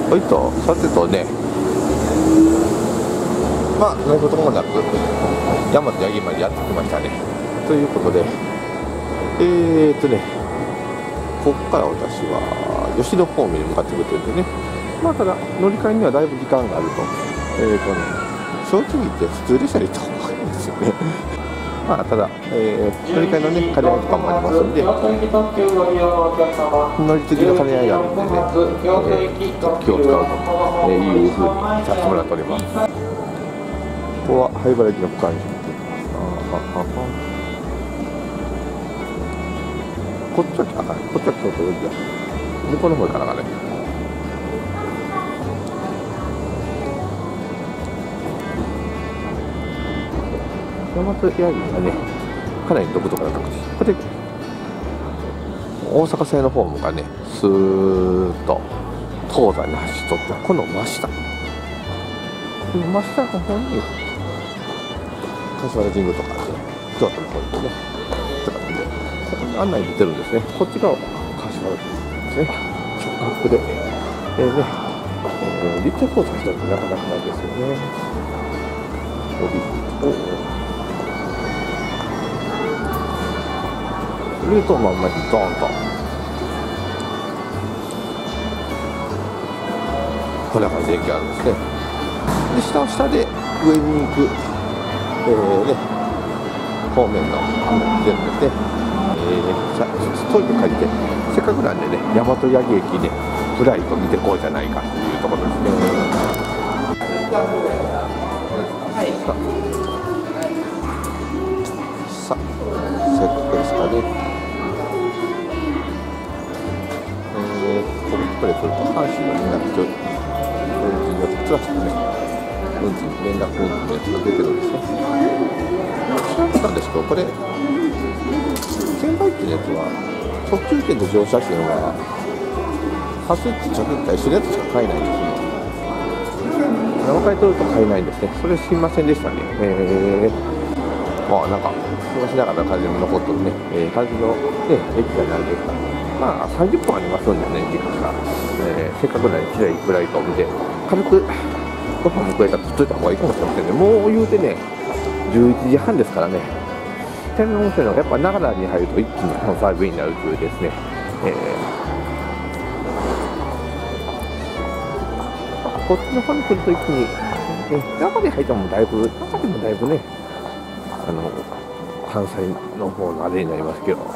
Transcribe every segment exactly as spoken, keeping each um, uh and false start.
はいと、さてとね、まあ何事もなく大和八木までやってきましたね。ということで、えーっとねここから私は吉野方面に向かってくるというんでね、まあただ乗り換えにはだいぶ時間があると、えーとね正直言って普通列車で行った方がいいんですよね。まあただ、えー、乗り換えのね兼ね合いとかもありますんで、乗り継ぎの兼ね合いがあるんでね、えー、気を使うと、えー、いうふうにさせてもらっております。ここは灰原駅の区間にこっちはあかん、こっちは京都寄りだ。向こうの方からがね。大和八木がね、かなり独特な形。これで大阪製のホームがね、スーッと東西に走っとって、この真下、この真下の方に柏原神宮とか京都の方にね、とかでここに案内出てるんですね。こっちが柏原神宮ですね。直角で、えー、ね、えー、立体交差したらなかなかないですよね。ルートをまんまにドーンとこんな感じで駅があるんですね。で下は下で上に行く、えーね、方面の案内出るんですね。えー、じゃあトイレ借りて、せっかくなんでね大和八木駅でフライト見てこうじゃないかというところですね。はい、さあせっかくですかね。これ来ると阪神の連絡帳、運賃のプラスのね、運賃、連絡運賃のやつが出てるんですね。知らなかったんですけど、これ、券売機のやつは、特急券と乗車券は、初値着った一緒のやつしか買えないんですね。ななかい取ると買えないんですね。それすいませんでしたね。えー、まあなんか、昔ながらの感じも残ってるね、えー、感じの、ね、駅がないですから。まあさんじゅっぷんありますんでね、時間が、えー、せっかくならきれいフライトを見て、軽くご飯も食えたら作っといた方がいいかもしれませんね。もう言うてね、じゅういちじはんですからね。天皇温泉のやっぱ長良に入ると一気に関西弁になるというですね、えー、こっちの方に来ると一気に、ね、中に入ってもだいぶ、中でもだいぶね、あの関西の方のあれになりますけど。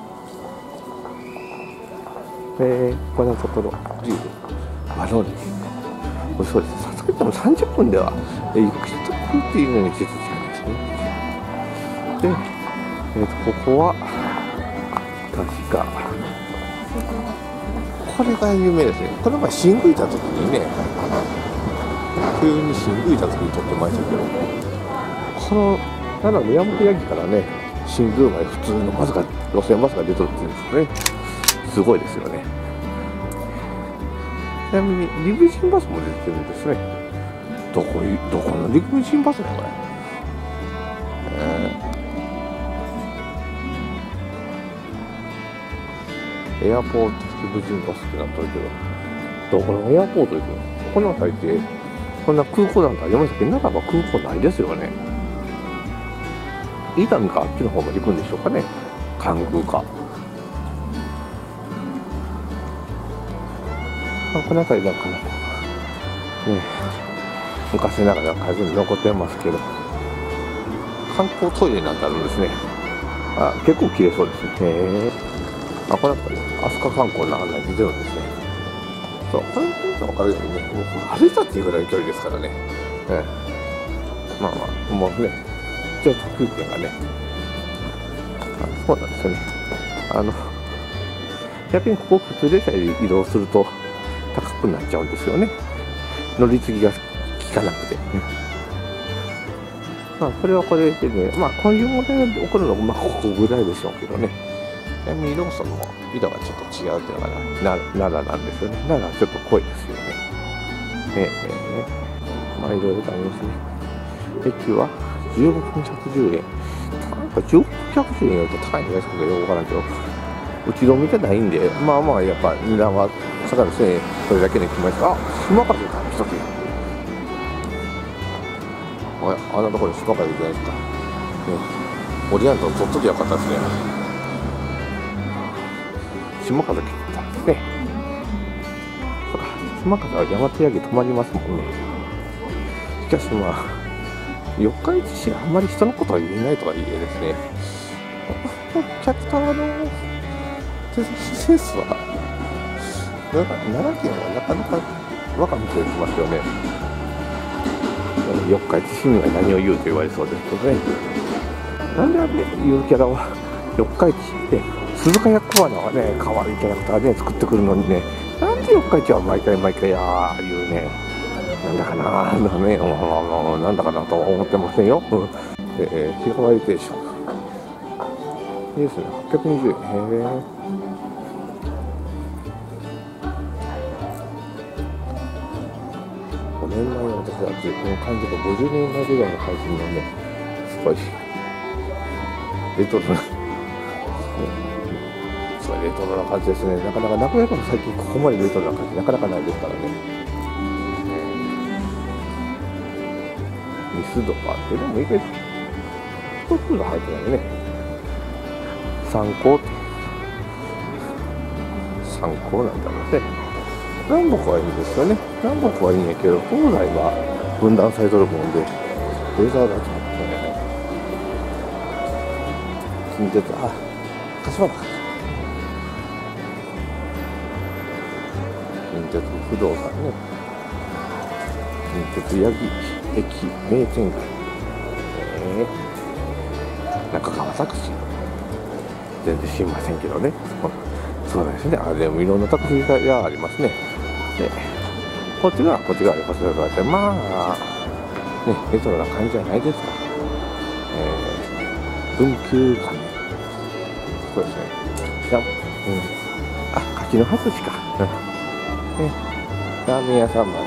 えー、これのところ、ビール、あのですね、これそうです、さすがにでもさんじゅっぷんでは、えー、行く人っていうのにちょっと近いですね。で、えーと、ここは、確か、これが有名ですね。これは新宮いた時にね、冬に新宮いた時に撮ってましたけど、この、奈良の大和八木からね、新宮まで普通のバスが、路線バスが出てるっていうんですよね。すごいですよね。ちなみにリムジンバスも出てるんですね。どこにどこのリムジンバスだこれ。えー、エアポートリムジンバスってなってるけど、どこのエアポート行くの？この辺りってこんな空港なんか山崎奈良は空港ないですよね。伊丹かあっちの方まで行くんでしょうかね。関空か。この辺りなんかね、昔ながら数に残ってますけど、観光トイレなんてあるんですね。あ、結構綺麗そうですね。へえ。あ、これなんかね、飛鳥観光の案内出てるんですね。そう、これ見ると分かるようにね、もう歩いたっていうぐらいの距離ですからね。ええ、まあまあ、もうね、一応特急券がね、あ、そうなんですよね。あの、逆にここ普通列車で移動すると、高くなっちゃうんですよね。乗り継ぎが効かなくて、ね、まあこれはこれでね、まあこういう問題が起こるのはまあここぐらいでしょうけどね。ちなみにローソンも色がちょっと違うっていうのが奈良なんですよね。奈良はちょっと濃いですよね。ええー、まあいろいろとありますね。駅はじゅうごふんひゃくじゅうえん。なんかじゅうごふんひゃくじゅうえんよりと高いんじゃないですか、よくわからんけど。うちの見てないんで、まあまあやっぱ値段は方ですね。それだけで来ました。あ、島風だ、一つ。あ、あんなところに島風じゃないですか。ね、オリアントを取っときゃよかったですね。島風来たんですね。そうか、島風は山手ヤギ止まりますもんね。しかしまあ、四日市市あんまり人のことは言えないとはいえですね、キャラクターのセンスは、なんか奈良県はなかなか若見てきますよね。四日市市には何を言うと言われそうですけどね。なんであれいうキャラは四日市で鈴鹿や小花はね、可愛いキャラクターね作ってくるのにね、なんで四日市は毎回毎回ああいうね、なんだかなーだね、なんだかなとは思ってませんよ。うん、えー、日替わり定食いいですね、はっぴゃくにじゅうえん。へえ。ごねんまえの私はこの感じがごじゅうねんまえぐらいの配信のね、すごいレトロなすごいレトロな感じですね。なかなか名古屋でも最近ここまでレトロな感じなかなかないですからね。ミスドがあって、でも意外とフード入ってないね。参考参考なんだろうね。南北はいいんですよね。南北はいいんやけど、東西は分断されとるもんで、レーザーだとね、近鉄、あ、柏原か。近鉄不動産ね。近鉄八木駅名店街、えー、中川タクシー全然知りませんけどね。そうなんですね。あ、でもいろんなタクシー屋ありますね。で、こっちがこっちがありますよ。まあね、レトロな感じじゃないですか。えー、文久館、そうですね。じゃ、うん、あ、柿の葉寿司か。うん、ね、ラーメン屋さんもあって、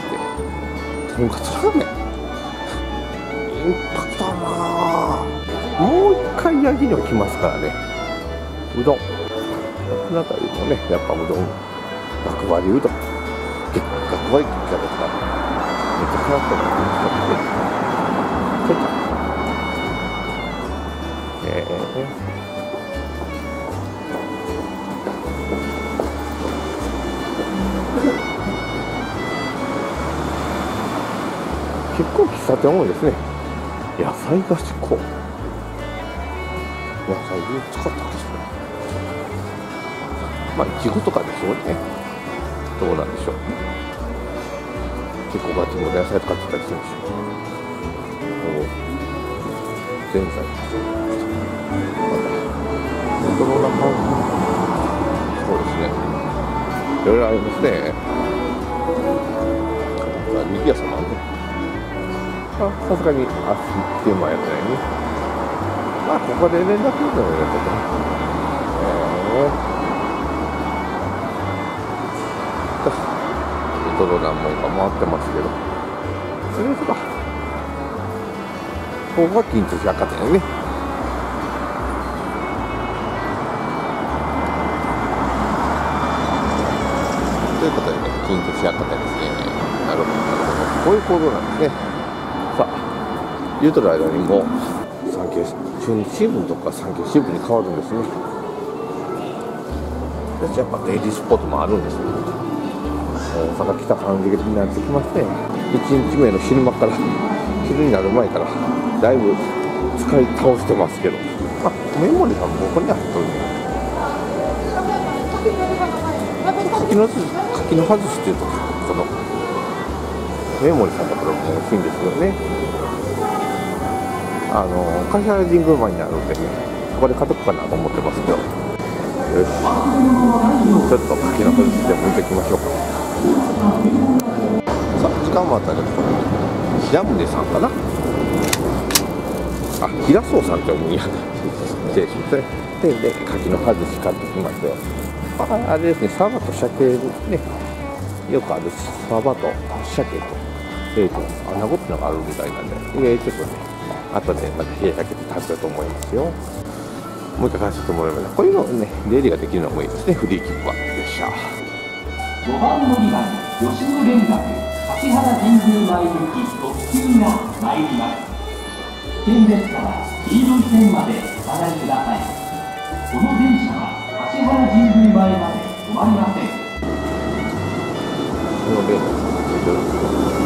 とんかつラーメン。インパクトあるなぁ。もう一回ヤギには来ますからね。うどん。この辺りもね、やっぱうどん。角張りうどん。結構角張りって言っちゃいますから。めっちゃ変わったな。ちょっと。えー。結構喫茶店多いですね。野菜菓子粉。野菜を使ったんですね。まあ、いちごとかでしょうね。どうなんでしょう。結構ガチも野菜使ってたりするんでしょう。前菜。レトロな感じ。そうですね。いろいろありますね。にぎやさもあるね。さすがに、あ、っていう前やってないね。まあ、ここで連絡するのもやってたね。えー。レトロなもんが回ってますけど。それとか。ここが近鉄百貨店やね。ということでね、近鉄百貨店ですね。なるほど、なるほど。こういう行動なんですね。さあ、言うとる間にもう産経中日新聞とか産経新聞に変わるんですね。やっぱデイリースポーツもあるんですね。大阪来た感じになってきますね。いちにちめの昼間から昼になる前からだいぶ使い倒してますけど、まあ、メモリさんもここにあるとね、柿の柿の外しっていうとこのメモリさんのところも大きいんですよね。あの柏原神宮前にあるんでね、ここで買っとくかなと思ってますけど、よし、ちょっと柿の外しでも見ていきましょうか。さあ、時間もあったらここに平宗さんかな、あ、平荘さんって思うんや失礼しますね。で、で柿の外し買ってきますよ。あ、あれですね、サバと鮭ね、よくあるサバと鮭とえーと、あんなことがあるみたいなんで、えー、ちょっとね、後でまた冷やかけて食べたと思いますよ。もう一回返させてもらいます。こういうのね、出入りができるのもいいですね、フリーキックは。よっしゃ。 ごばん乗り場に吉野連絡橿原神宮前行き特急が参ります。危険列車は黄色い線までお下がりください。この電車は橿原神宮前まで止まりません。 この便利ですね。